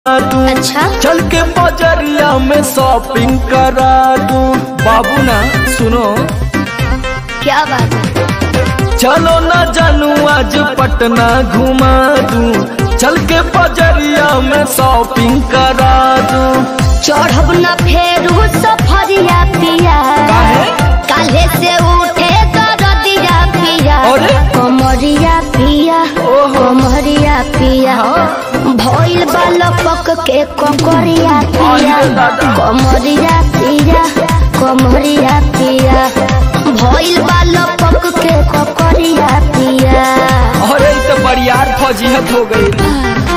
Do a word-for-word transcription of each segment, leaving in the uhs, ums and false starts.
अच्छा चल के बजरिया में शॉपिंग करा दूं। बाबू ना सुनो क्या बात है। चलो ना जानू आज पटना घुमा दूं। चल के बजरिया में शॉपिंग करा दूं। चढ़ब न फेरू सफरिया पिया काले से उठे दरदिया पिया कमरिया पिया कमरिया पिया भइल बालपक के ककरिया पिया कमरिया पिया कमरिया पिया भइल बालपक के ककरिया पिया। अरे तो बरियार फजीहत हो गई।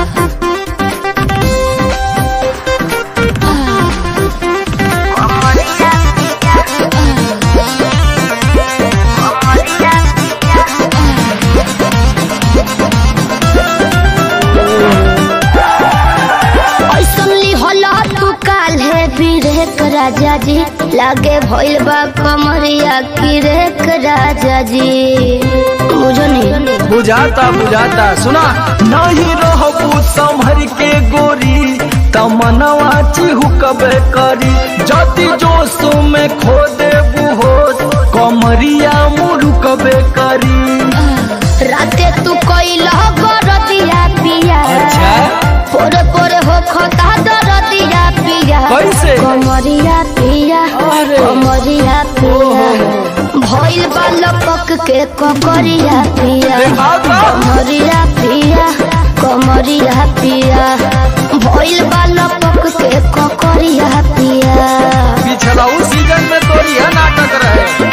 राजा जी लागे भइल बा कमरिया की रेख राजा जी बुझो नहीं बुझाता बुझाता सुना नहीं रहबू संभर के गोरी तमनवा चिहुकबे करी जति जोश में खो देबू हो कमरिया मुरुकबे करी। राते तू कइला बरदिया पिया अच्छा पोरे पोरे हो खता दरदिया पिया कैसे कमरिया पिया कमरिया पिया भइल बालपक के ककरिया पिया कमरिया पिया कमरिया पिया भइल बालपक के ककरिया पिया। पिछला सीजन में तो यह नाटक रहे।